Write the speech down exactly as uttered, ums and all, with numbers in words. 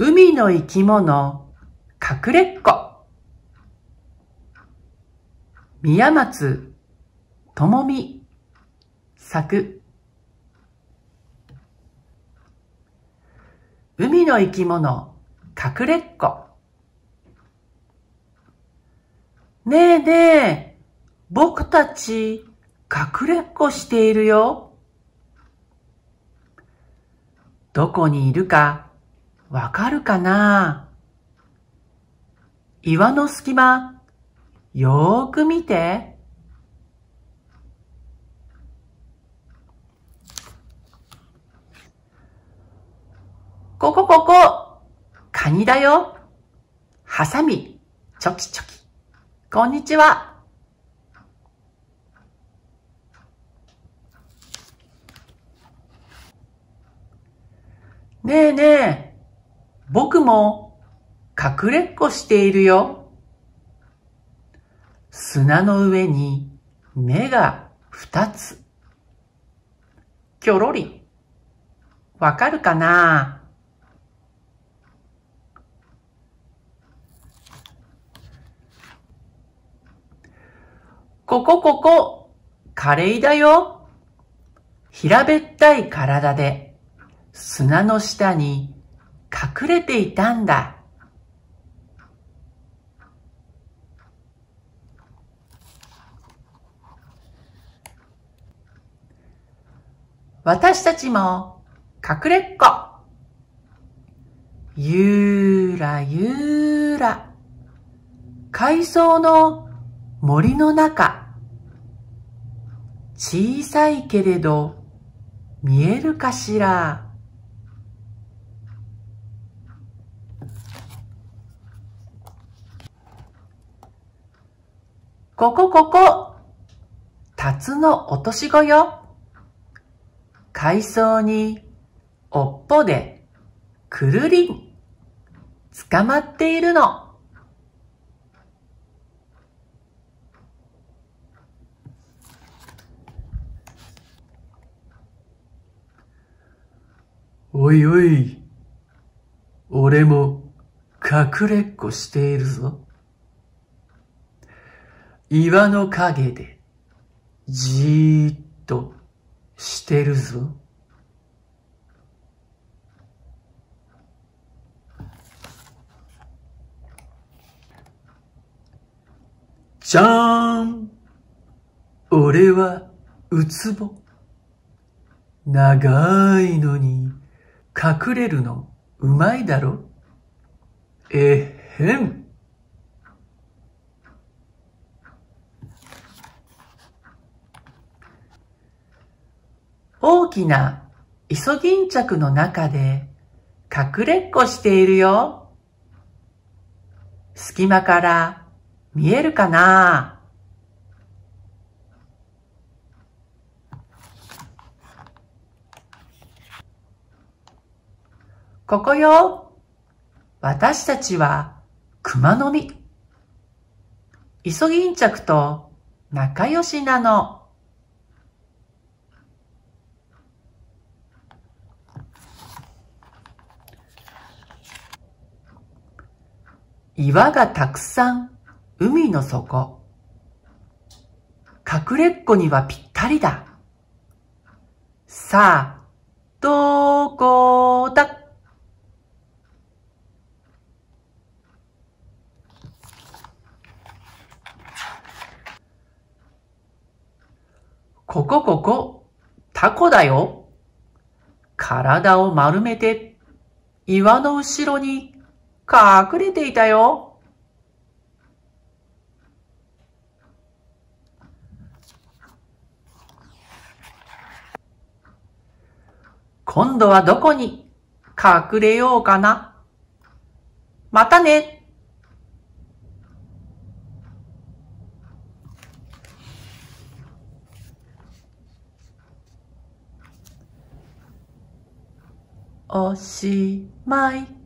海の生き物、隠れっこ。宮松智美作。海の生き物、隠れっこ。ねえねえ、僕たち隠れっこしているよ。どこにいるかわかるかな？岩の隙間、よーく見て。ここここ、カニだよ。ハサミ、チョキチョキ。こんにちは。ねえねえ、僕も隠れっこしているよ。砂の上に目が二つ。きょろり。わかるかな？ここここ、カレイだよ。平べったい体で砂の下に隠れていたんだ。私たちも隠れっこ。ゆーらゆーら。海藻の森の中。小さいけれど見えるかしら。ここここ、タツの落とし子よ。海藻におっぽでくるりん捕まっているの。おいおい、俺も隠れっこしているぞ。岩の陰でじーっとしてるぞ。じゃーん！俺はウツボ。長いのに隠れるのうまいだろ。えっへん。大きなイソギンチャクの中で隠れっこしているよ。隙間から見えるかな？ここよ。私たちは熊の実。イソギンチャクと仲良しなの。岩がたくさん、海の底。隠れっこにはぴったりだ。さあ、どこだ？ここここ、タコだよ。体を丸めて、岩の後ろに隠れていたよ。今度はどこに隠れようかな。またね。おしまい。